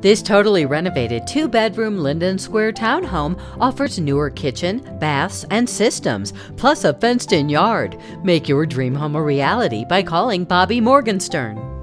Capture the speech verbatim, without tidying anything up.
This totally renovated two-bedroom Linden Square Townhome offers newer kitchen, baths, and systems, plus a fenced-in yard. Make your dream home a reality by calling Bobby Morgenstern.